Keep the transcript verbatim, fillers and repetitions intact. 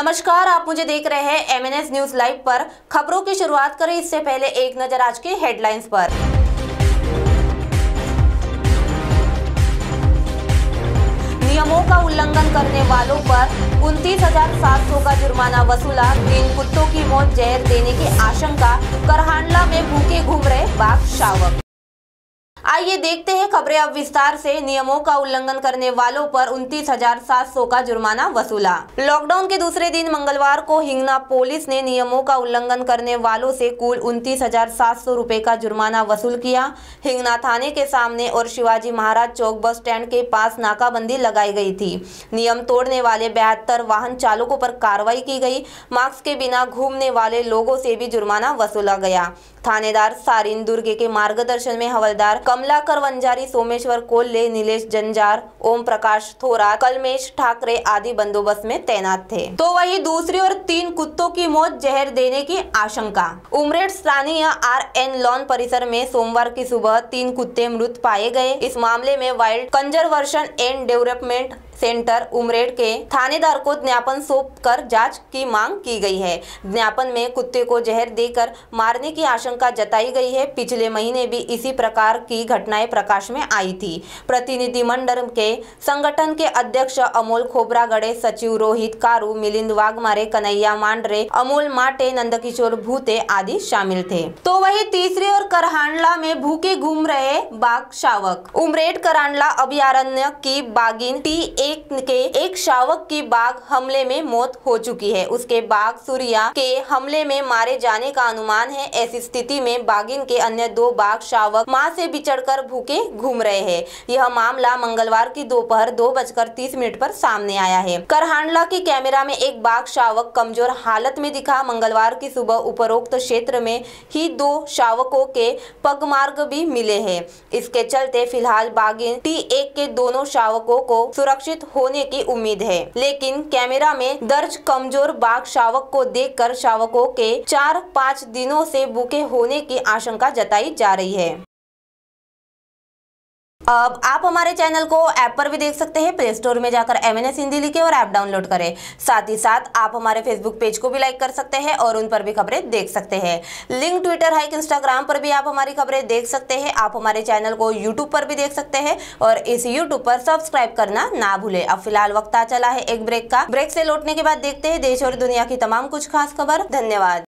नमस्कार, आप मुझे देख रहे हैं M N S news live पर। खबरों की शुरुआत करें इससे पहले एक नजर आज के हेडलाइंस पर। नियमों का उल्लंघन करने वालों पर उनतीस हजार सात सौ का जुर्माना वसूला। तीन कुत्तों की मौत जहर देने की आशंका। करहांडला में भूखे घूम रहे बाघ शावक। आइए देखते हैं खबरें अब विस्तार से। नियमों का उल्लंघन करने वालों पर उनतीस हजार सात सौ का जुर्माना वसूला। लॉकडाउन के दूसरे दिन मंगलवार को हिंगना पुलिस ने नियमों का उल्लंघन करने वालों से कुल उनतीस हजार सात सौ रुपए का जुर्माना वसूल किया। हिंगना थाने के सामने और शिवाजी महाराज चौक बस स्टैंड के पास नाकाबंदी लगाई गई थी। नियम तोड़ने वाले बहत्तर वाहन चालकों पर कार्रवाई की गई। मास्क के बिना घूमने वाले लोगों से भी जुर्माना वसूला गया। थानेदार सारिन दुर्गे के मार्गदर्शन में हवलदार कमलाकर वंजारी, सोमेश्वर कोल्ले, नीलेश जंजार, ओम प्रकाश थोरात, कलमेश ठाकरे आदि बंदोबस्त में तैनात थे। तो वही दूसरी ओर तीन कुत्तों की मौत जहर देने की आशंका। उमरेड स्थानीय आर एन लॉन परिसर में सोमवार की सुबह तीन कुत्ते मृत पाए गए। इस मामले में wild conservation and development centre Umred के थानेदार को ज्ञापन सौंप कर जांच की मांग की गई है। ज्ञापन में कुत्ते को जहर देकर मारने की आशंका जताई गई है। पिछले महीने भी इसी प्रकार की घटनाएं प्रकाश में आई थी। प्रतिनिधिमंडल के संगठन के अध्यक्ष अमोल खोबरागड़े, सचिव रोहित कारू, मिलिंद वाघमारे, कन्हैया मांडरे, अमोल माटे, नंदकिशोर भूते आदि शामिल थे। तो वही तीसरी ओर करहांडला में भूखे घूम रहे बाघ शावक। उमरेड करहांडला अभयारण्य की बागिन टी एक के एक शावक की बाघ हमले में मौत हो चुकी है। उसके बाघ सूर्या के हमले में मारे जाने का अनुमान है। ऐसी स्थिति में बागिन के अन्य दो बाघ शावक मां से बिछड़कर भूखे घूम रहे हैं। यह मामला मंगलवार की दोपहर दो बजकर तीस मिनट पर सामने आया है। करहांडला के कैमरा में एक बाघ शावक कमजोर हालत में दिखा। मंगलवार की सुबह उपरोक्त क्षेत्र में ही दो शावकों के पगमार्ग भी मिले हैं। इसके चलते फिलहाल बागिन टी एक के दोनों शावकों को सुरक्षित होने की उम्मीद है, लेकिन कैमरा में दर्ज कमजोर बाघ शावक को देखकर शावकों के चार पाँच दिनों से भूखे होने की आशंका जताई जा रही है। अब आप हमारे चैनल को ऐप पर भी देख सकते हैं। प्ले स्टोर में जाकर एम एन एस हिंदी लिखें और ऐप डाउनलोड करें। साथ ही साथ आप हमारे फेसबुक पेज को भी लाइक कर सकते हैं और उन पर भी खबरें देख सकते हैं। लिंक ट्विटर, हाइक, इंस्टाग्राम पर भी आप हमारी खबरें देख सकते हैं। आप हमारे चैनल को यूट्यूब पर भी देख सकते हैं और इस यूट्यूब पर सब्सक्राइब करना ना भूलें। अब फिलहाल वक्त आ चला है एक ब्रेक का। ब्रेक से लौटने के बाद देखते हैं देश और दुनिया की तमाम कुछ खास खबर। धन्यवाद।